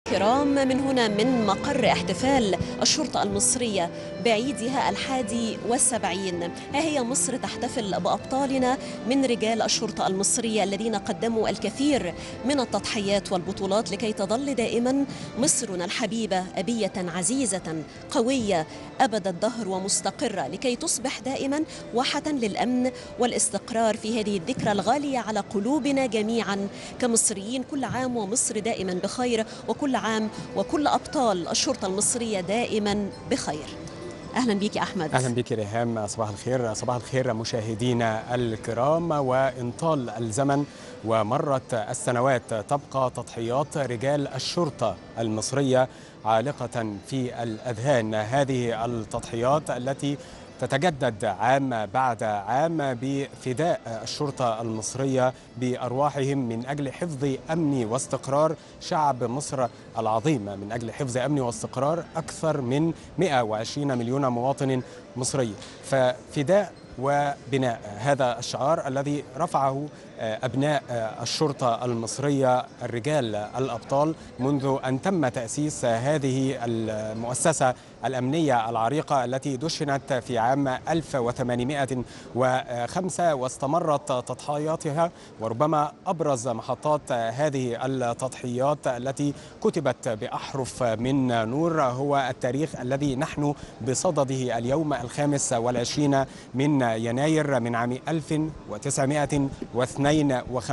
الكرام، من هنا من مقر احتفال الشرطة المصرية بعيدها 71. ها هي مصر تحتفل بأبطالنا من رجال الشرطة المصرية الذين قدموا الكثير من التضحيات والبطولات لكي تظل دائما مصرنا الحبيبة أبية عزيزة قوية أبد الدهر ومستقرة، لكي تصبح دائما واحة للأمن والاستقرار في هذه الذكرى الغالية على قلوبنا جميعا كمصريين. كل عام ومصر دائما بخير، وكل عام وكل أبطال الشرطة المصرية دائما بخير. أهلا بك يا أحمد. أهلا بك ريهام، صباح الخير. صباح الخير مشاهدينا الكرام. وإن طال الزمن ومرت السنوات تبقى تضحيات رجال الشرطة المصرية عالقة في الأذهان. هذه التضحيات التي تتجدد عام بعد عام بفداء الشرطة المصرية بأرواحهم من أجل حفظ أمن واستقرار شعب مصر العظيم، من أجل حفظ أمن واستقرار أكثر من 120 مليون مواطن مصري. ففداء وبناء، هذا الشعار الذي رفعه أبناء الشرطة المصرية الرجال الأبطال منذ أن تم تأسيس هذه المؤسسة الأمنية العريقة التي دشنت في عام 1805 واستمرت تضحياتها. وربما أبرز محطات هذه التضحيات التي كتبت بأحرف من نور هو التاريخ الذي نحن بصدده اليوم 25 من يناير من عام 1952.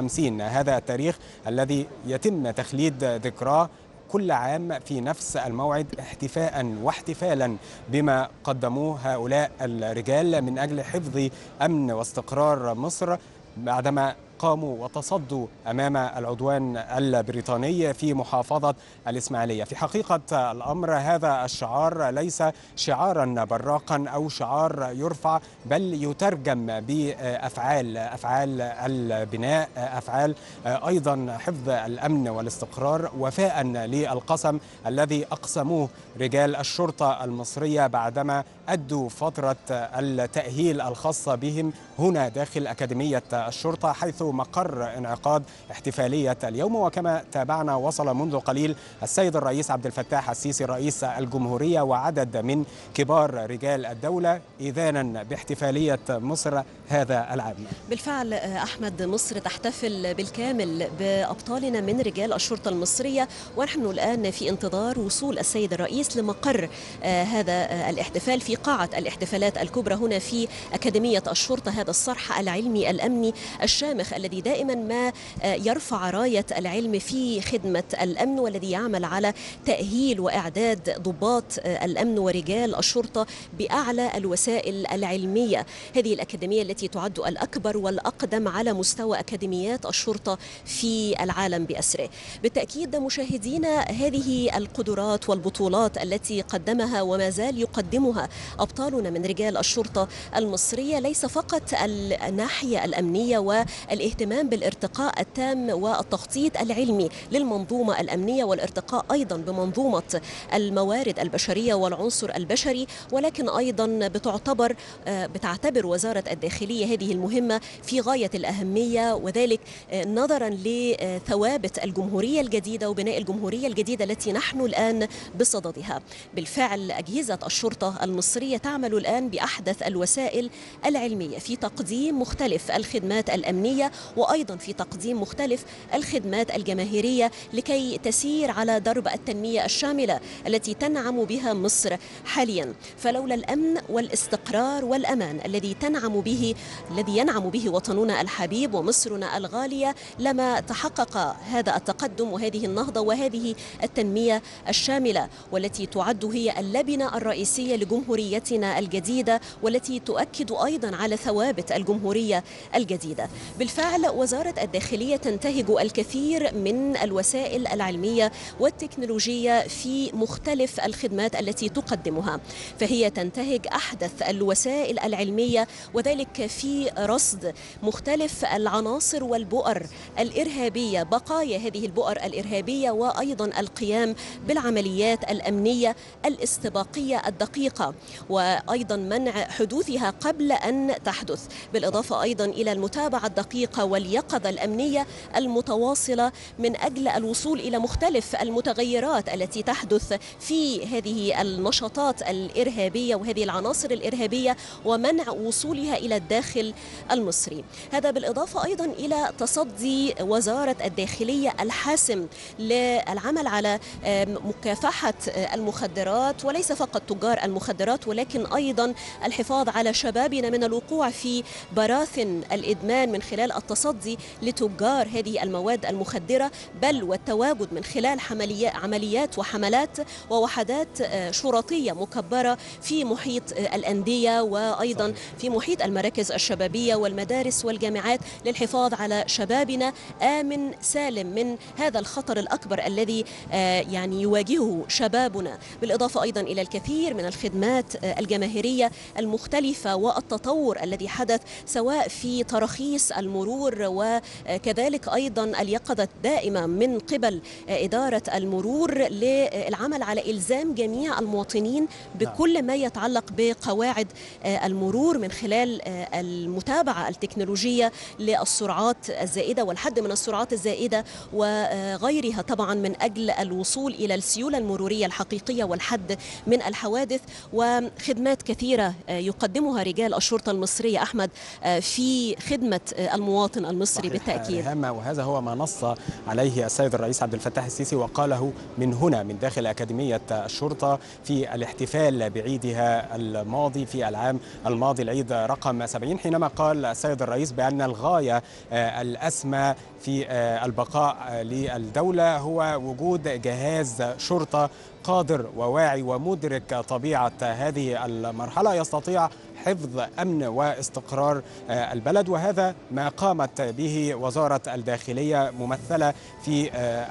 هذا التاريخ الذي يتم تخليد ذكراه كل عام في نفس الموعد، احتفاء واحتفالا بما قدموه هؤلاء الرجال من أجل حفظ أمن واستقرار مصر بعدما قاموا وتصدوا أمام العدوان البريطاني في محافظة الإسماعيلية. في حقيقة الأمر هذا الشعار ليس شعارا براقا أو شعار يرفع، بل يترجم بأفعال، أفعال البناء، أفعال أيضا حفظ الأمن والاستقرار، وفاء للقسم الذي أقسموه رجال الشرطة المصرية بعدما أدوا فترة التأهيل الخاصة بهم هنا داخل أكاديمية الشرطة، حيث مقر انعقاد احتفالية اليوم. وكما تابعنا وصل منذ قليل السيد الرئيس عبد الفتاح السيسي رئيس الجمهورية وعدد من كبار رجال الدولة إذانا باحتفالية مصر هذا العام. بالفعل أحمد، مصر تحتفل بالكامل بأبطالنا من رجال الشرطة المصرية، ونحن الآن في انتظار وصول السيد الرئيس لمقر هذا الاحتفال في قاعة الاحتفالات الكبرى هنا في أكاديمية الشرطة، هذا الصرح العلمي الأمني الشامخ الذي دائما ما يرفع راية العلم في خدمة الأمن، والذي يعمل على تأهيل وإعداد ضباط الأمن ورجال الشرطة بأعلى الوسائل العلمية. هذه الأكاديمية التي تعد الأكبر والأقدم على مستوى أكاديميات الشرطة في العالم بأسره. بالتأكيد مشاهدينا، هذه القدرات والبطولات التي قدمها وما زال يقدمها أبطالنا من رجال الشرطة المصرية ليس فقط الناحية الأمنية والاهتمام بالارتقاء التام والتخطيط العلمي للمنظومة الأمنية، والارتقاء أيضا بمنظومة الموارد البشرية والعنصر البشري، ولكن أيضا بتعتبر وزارة الداخلية هذه المهمة في غاية الأهمية، وذلك نظرا لثوابت الجمهورية الجديدة وبناء الجمهورية الجديدة التي نحن الآن بصددها. بالفعل أجهزة الشرطة المصرية تعمل الآن بأحدث الوسائل العلمية في تقديم مختلف الخدمات الأمنية، وأيضا في تقديم مختلف الخدمات الجماهيرية لكي تسير على درب التنمية الشاملة التي تنعم بها مصر حاليا. فلولا الأمن والاستقرار والأمان الذي ينعم به وطننا الحبيب ومصرنا الغالية لما تحقق هذا التقدم وهذه النهضة وهذه التنمية الشاملة، والتي تعد هي اللبنة الرئيسية لجمهوريتنا الجديدة، والتي تؤكد أيضا على ثوابت الجمهورية الجديدة. بالفعل وزارة الداخلية تنتهج الكثير من الوسائل العلمية والتكنولوجية في مختلف الخدمات التي تقدمها، فهي تنتهج أحدث الوسائل العلمية، وذلك في رصد مختلف العناصر والبؤر الإرهابية، بقايا هذه البؤر الإرهابية، وأيضا القيام بالعمليات الأمنية الاستباقية الدقيقة، وأيضا منع حدوثها قبل أن تحدث، بالإضافة أيضا إلى المتابعة الدقيقة الدقيقة واليقظة الأمنية المتواصلة من أجل الوصول إلى مختلف المتغيرات التي تحدث في هذه النشاطات الإرهابية وهذه العناصر الإرهابية ومنع وصولها إلى الداخل المصري. هذا بالإضافة أيضا إلى تصدي وزارة الداخلية الحاسم للعمل على مكافحة المخدرات، وليس فقط تجار المخدرات ولكن أيضا الحفاظ على شبابنا من الوقوع في براثن الإدمان من خلال التصدي لتجار هذه المواد المخدرة، بل والتواجد من خلال عمليات وحملات ووحدات شرطية مكبرة في محيط الأندية وأيضا في محيط المراكز الشبابية والمدارس والجامعات للحفاظ على شبابنا آمن سالم من هذا الخطر الأكبر الذي يعني يواجهه شبابنا، بالإضافة أيضا إلى الكثير من الخدمات الجماهيرية المختلفة والتطور الذي حدث سواء في تراخيص المرور وكذلك أيضا اليقظة الدائمة من قبل إدارة المرور للعمل على إلزام جميع المواطنين بكل ما يتعلق بقواعد المرور من خلال المتابعة التكنولوجية للسرعات الزائدة والحد من السرعات الزائدة وغيرها طبعا من أجل الوصول إلى السيولة المرورية الحقيقية والحد من الحوادث، وخدمات كثيرة يقدمها رجال الشرطة المصرية أحمد في خدمة المواطن المصري بالتأكيد. وهذا هو ما نص عليه السيد الرئيس عبد الفتاح السيسي وقاله من هنا من داخل أكاديمية الشرطة في الاحتفال بعيدها الماضي في العام الماضي العيد رقم 70، حينما قال السيد الرئيس بأن الغاية الأسمى في البقاء للدولة هو وجود جهاز شرطة قادر وواعي ومدرك طبيعة هذه المرحلة يستطيع حفظ أمن واستقرار البلد، وهذا ما قامت به وزارة الداخلية ممثلة في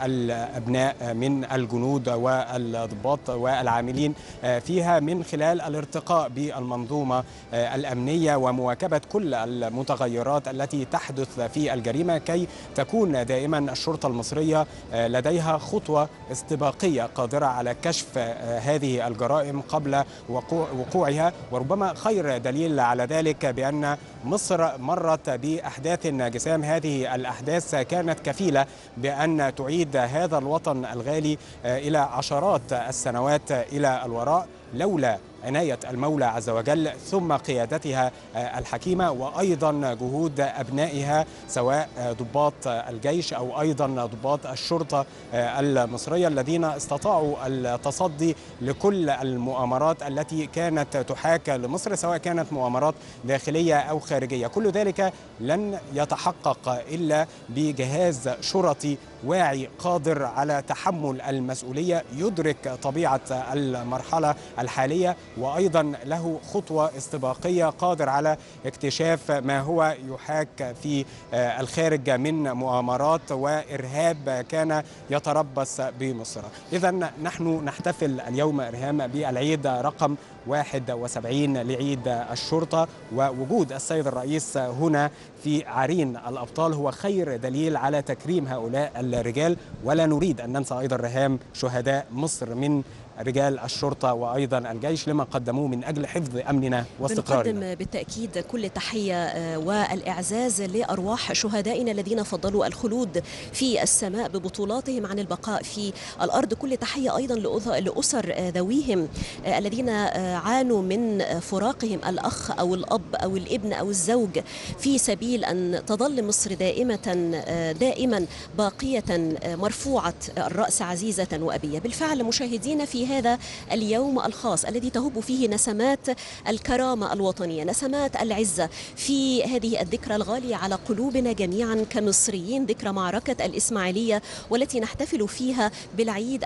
الأبناء من الجنود والضباط والعاملين فيها من خلال الارتقاء بالمنظومة الأمنية ومواكبة كل المتغيرات التي تحدث في الجريمة كي تكون دائما الشرطة المصرية لديها خطوة استباقية قادرة على كشف هذه الجرائم قبل وقوعها. وربما خير دليل على ذلك بأن مصر مرت بأحداث جسام، هذه الأحداث كانت كفيلة بأن تعيد هذا الوطن الغالي إلى عشرات السنوات إلى الوراء لولا عناية المولى عز وجل ثم قيادتها الحكيمة وأيضا جهود أبنائها سواء ضباط الجيش أو أيضا ضباط الشرطة المصرية الذين استطاعوا التصدي لكل المؤامرات التي كانت تحاك لمصر سواء كانت مؤامرات داخلية أو خارجية. كل ذلك لن يتحقق إلا بجهاز شرطي واعي قادر على تحمل المسؤولية يدرك طبيعة المرحلة الحالية وأيضا له خطوة استباقية قادر على اكتشاف ما هو يحاك في الخارج من مؤامرات وإرهاب كان يتربص بمصر. إذا نحن نحتفل اليوم إرهام بالعيد رقم 71 لعيد الشرطة، ووجود السيد الرئيس هنا في عرين الأبطال هو خير دليل على تكريم هؤلاء الرجال، ولا نريد أن ننسى أيضا رهام شهداء مصر من رجال الشرطة وأيضا الجيش لما قدموه من أجل حفظ أمننا واستقرارنا. بنقدم بالتأكيد كل تحية والإعزاز لأرواح شهدائنا الذين فضلوا الخلود في السماء ببطولاتهم عن البقاء في الأرض. كل تحية أيضا لأسر ذويهم الذين عانوا من فراقهم الأخ أو الأب أو الابن أو الزوج في سبيل أن تظل مصر دائما باقية مرفوعة الرأس عزيزة وأبية. بالفعل مشاهدينا في هذا اليوم الخاص الذي تهب فيه نسمات الكرامة الوطنية، نسمات العزة في هذه الذكرى الغالية على قلوبنا جميعا كمصريين، ذكرى معركة الإسماعيلية والتي نحتفل فيها بالعيد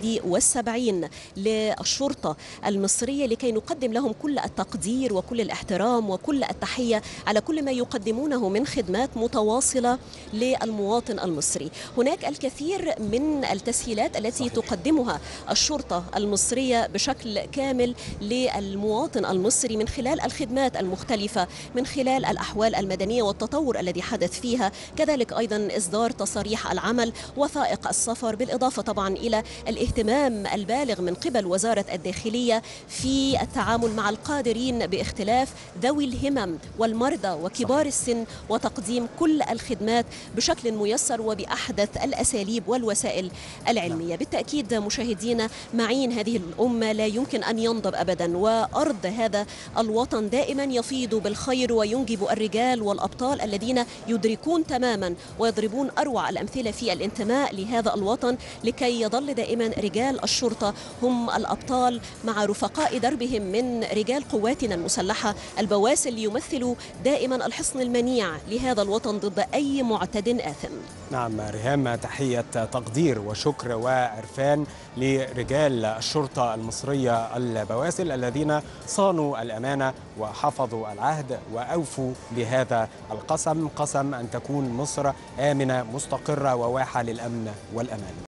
71 للشرطة المصرية لكي نقدم لهم كل التقدير وكل الاحترام وكل التحية على كل ما يقدمونه من خدمات متواصلة للمواطن المصري. هناك الكثير من التسهيلات التي تقدمها الشرطة المصرية بشكل كامل للمواطن المصري من خلال الخدمات المختلفة، من خلال الأحوال المدنية والتطور الذي حدث فيها، كذلك أيضا إصدار تصاريح العمل، وثائق السفر، بالإضافة طبعا إلى الاهتمام البالغ من قبل وزارة الداخلية في التعامل مع القادرين باختلاف ذوي الهمم والمرضى وكبار السن، وتقديم كل الخدمات بشكل ميسر وبأحدث الأساليب والوسائل العلمية. بالتأكيد مشاهدينا، معين هذه الأمة لا يمكن أن ينضب أبدا، وأرض هذا الوطن دائما يفيض بالخير وينجب الرجال والأبطال الذين يدركون تماما ويضربون أروع الأمثلة في الانتماء لهذا الوطن، لكي يظل دائما رجال الشرطة هم الأبطال مع رفقاء دربهم من رجال قواتنا المسلحة البواسل، ليمثلوا دائما الحصن المنيع لهذا الوطن ضد أي معتد آثم. نعم ريهام، تحية تقدير وشكر وعرفان لرجال الشرطة المصرية البواسل الذين صانوا الأمانة وحفظوا العهد وأوفوا بهذا القسم، قسم أن تكون مصر آمنة مستقرة وواحة للأمن والأمان.